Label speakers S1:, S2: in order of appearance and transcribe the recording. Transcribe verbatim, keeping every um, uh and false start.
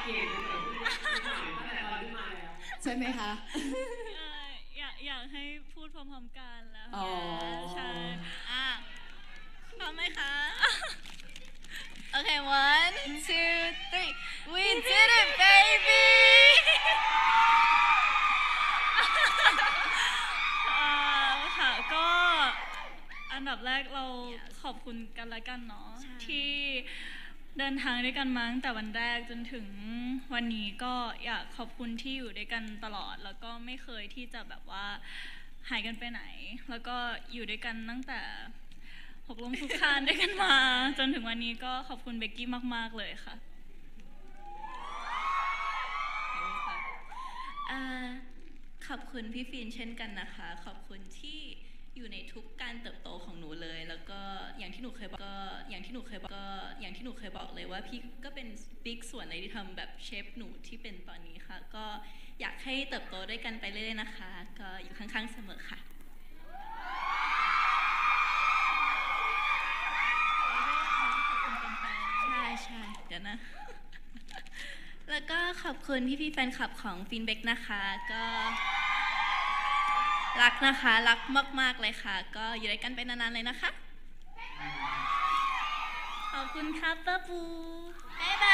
S1: เก่งเลยตั้งแต่ตอนที่มาแล้ว
S2: ใช่ไหมคะ
S3: อยากอยากให้พูดพร้อมๆกันแล้ว
S2: ใช่
S3: อ่ะพร้อมไหมคะโอเค one two three we did it baby ค่ะก็อันดับแรกเราขอบคุณกันและกันเนาะที่เดินทางด้วยกันมาตั้งแต่วันแรกจนถึงวันนี้ก็อยากขอบคุณที่อยู่ด้วยกันตลอดแล้วก็ไม่เคยที่จะแบบว่าหายกันไปไหนแล้วก็อยู่ด้วยกันตั้งแต่หกล้มทุกคานด้วยกันมาจนถึงวันนี้ก็ขอบคุณเบกกี้มากๆเลยค่ะ
S4: ขอบคุณพี่ฟินเช่นกันนะคะขอบคุณที่อยู่ในทุกการเติบโตของหนูเลยแล้วก็อย่างที่หนูเคยบอกก็อย่างที่หนูเคยบอกก็อย่างที่หนูเคยบอกเลยว่าพี่ก็เป็นบิ๊กส่วนในที่ทำแบบเชฟหนูที่เป็นตอนนี้ค่ะก็อยากให้เติบโตด้วยกันไปเรื่อยๆนะคะก็อยู่ข้างๆเสมอค่ะใช่ใช่เดี๋ยวนะแล้วก็ขอบคุณพี่ๆแฟนคลับของฟินเบกนะคะก็รักนะคะรักมากๆเลยค่ะก็อยู่ด้วยกันไปนานๆเลยนะคะ
S3: ขอบคุณครับป้าปู
S4: บ๊ายบา